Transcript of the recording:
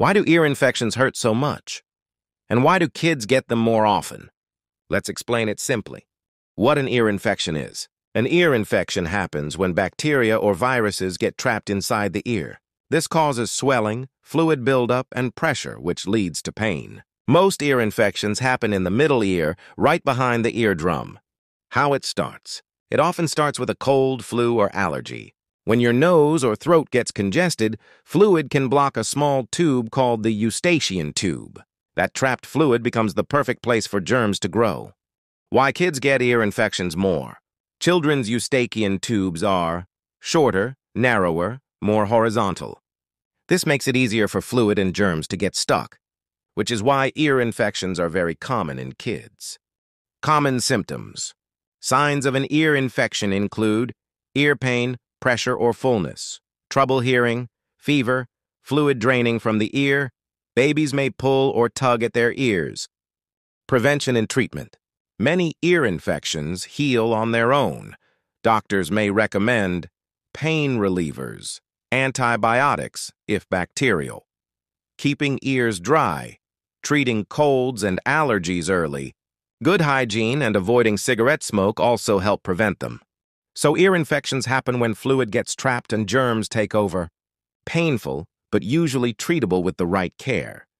Why do ear infections hurt so much? And why do kids get them more often? Let's explain it simply. What an ear infection is. An ear infection happens when bacteria or viruses get trapped inside the ear. This causes swelling, fluid buildup, and pressure, which leads to pain. Most ear infections happen in the middle ear, right behind the eardrum. How it starts. It often starts with a cold, flu, or allergy. When your nose or throat gets congested, fluid can block a small tube called the eustachian tube. That trapped fluid becomes the perfect place for germs to grow. Why kids get ear infections more. Children's eustachian tubes are shorter, narrower, more horizontal. This makes it easier for fluid and germs to get stuck, which is why ear infections are very common in kids. Common symptoms. Signs of an ear infection include ear pain, pressure or fullness, trouble hearing, fever, fluid draining from the ear. Babies may pull or tug at their ears. Prevention and treatment. Many ear infections heal on their own. Doctors may recommend pain relievers, antibiotics if bacterial, keeping ears dry, treating colds and allergies early. Good hygiene and avoiding cigarette smoke also help prevent them. So ear infections happen when fluid gets trapped and germs take over. Painful, but usually treatable with the right care.